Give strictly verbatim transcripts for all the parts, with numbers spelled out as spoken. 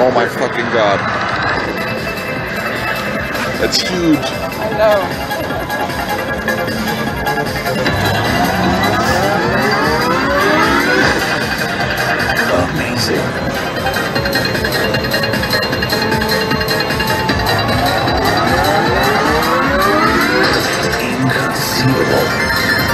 Oh my fucking god. That's huge. I know. Amazing. Inconceivable.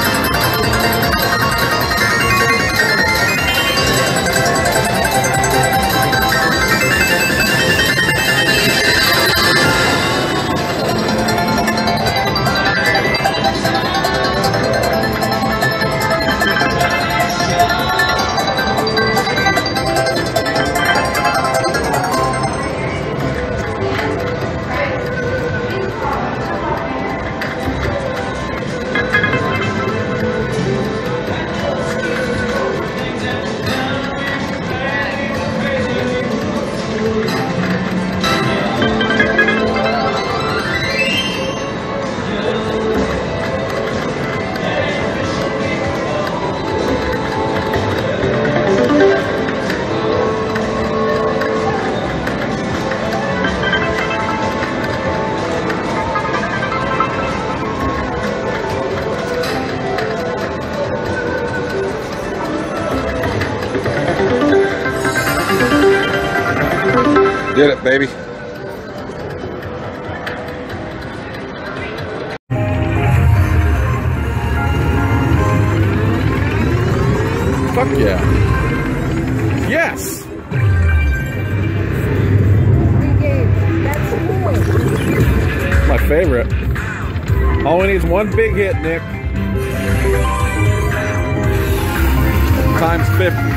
Did it, baby. Fuck yeah. Yes! My favorite. All we need is one big hit, Nick. Times fifty.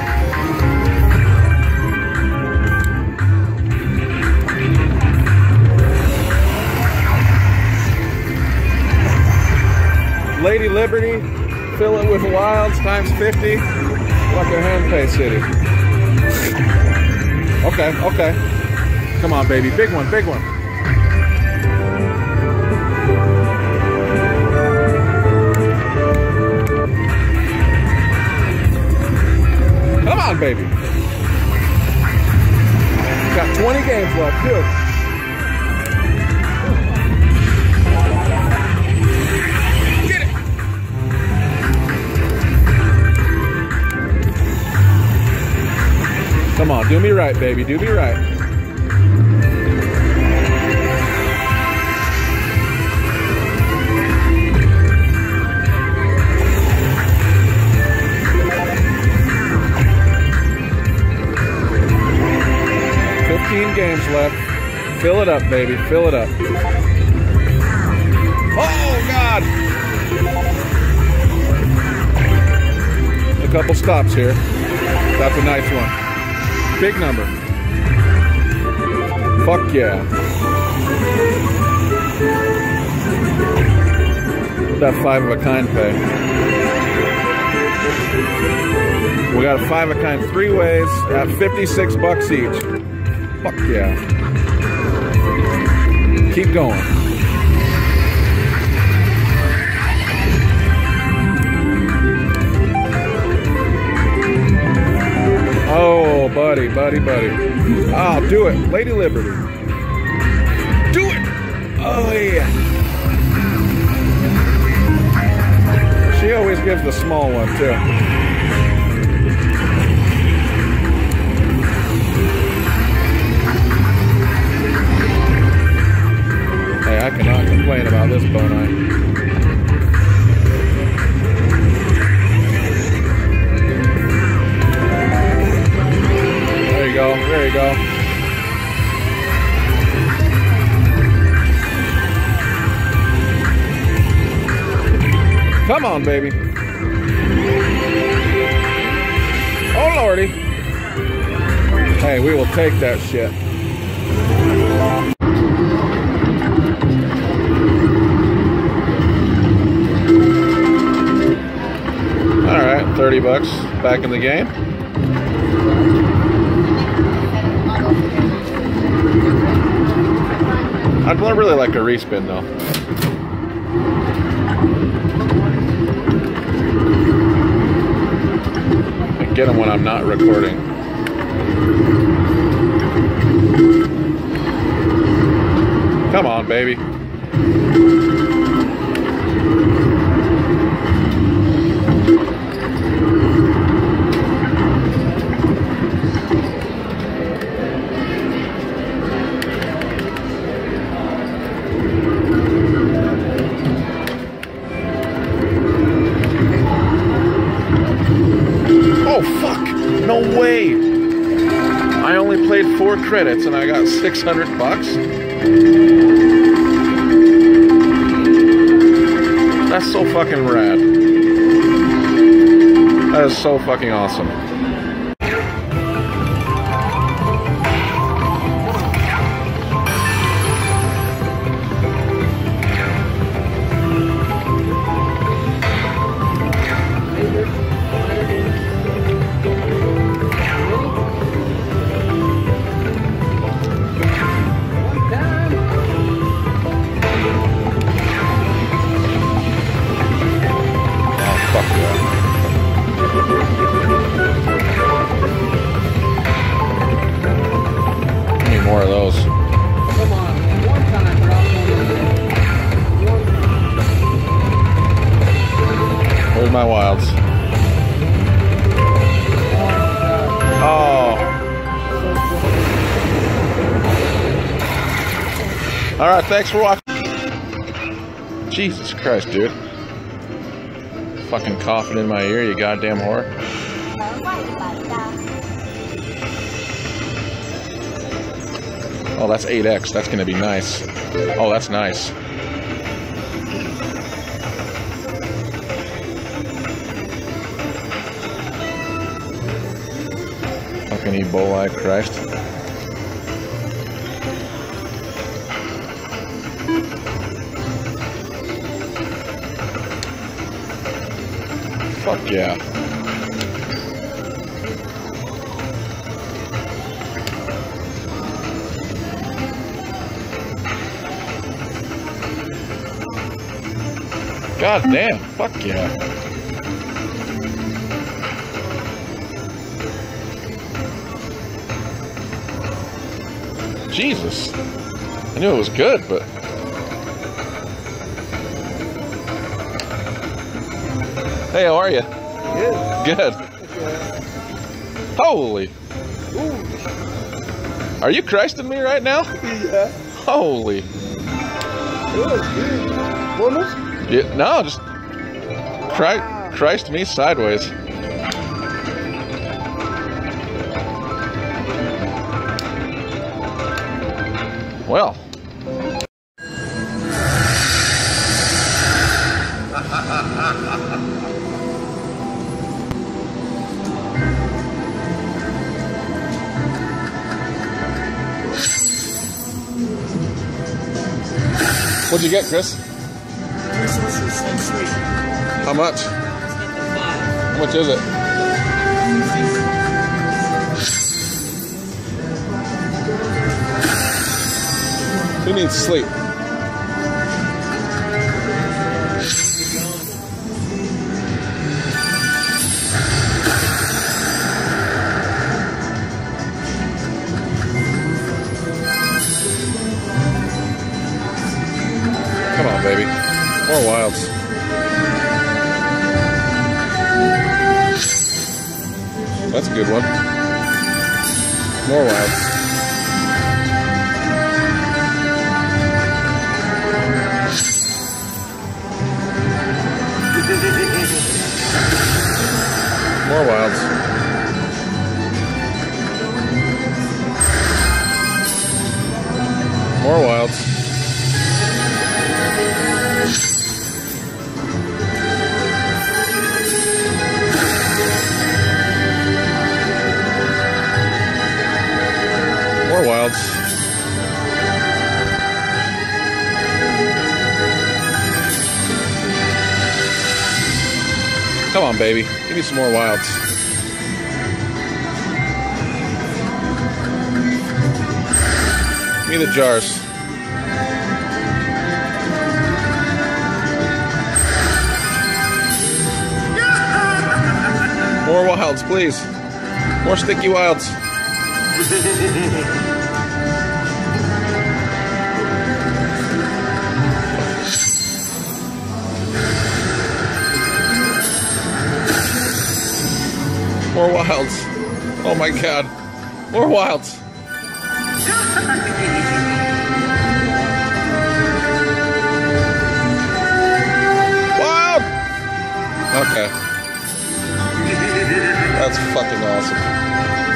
Lady Liberty, fill it with wilds, times fifty, like a Henpei City. Okay, okay. Come on, baby. Big one, big one. Come on, baby. Got twenty games left, too. Come on, do me right, baby. Do me right. Fifteen games left. Fill it up, baby. Fill it up. Oh, God! A couple stops here. That's a nice one. Big number. Fuck yeah. That five of a kind pay. We got a five of a kind three ways at fifty-six bucks each. Fuck yeah. Keep going. Oh, buddy, buddy, buddy. Oh, do it. Lady Liberty. Do it! Oh, yeah. She always gives the small one, too. Hey, I cannot complain about this bone. There you go. Come on, baby. Oh, Lordy. Hey, we will take that shit. All right, thirty bucks back in the game. I'd really like a respin though. And get them when I'm not recording. Come on, baby. Oh, fuck. No way. I only played four credits and I got six hundred bucks. That's so fucking rad. That is so fucking awesome. More of those. Come on, one time, bro. One time. Where's my wilds? Oh. Alright, thanks for watching. Jesus Christ, dude. Fucking coughing in my ear, you goddamn whore. Oh, that's eight X. That's gonna be nice. Oh, that's nice. Fucking Ebola, Christ. Fuck yeah. God damn, fuck yeah. Jesus. I knew it was good, but... Hey, how are you? Good. Good. Holy. Ooh. Are you Christing me right now? Yeah. Holy. Good, good. Bonus? Yeah, no, just Christ, Christ me sideways. Well. What'd you get, Chris? How much? How much is it? Who needs sleep? Come on, baby. More wilds. That's a good one. More wilds. More wilds. More wilds. More wilds. Come on, baby. Give me some more wilds. Give me the jars. More wilds, please. More sticky wilds. More wilds. Oh my god. More wilds. Wild! Okay. That's fucking awesome.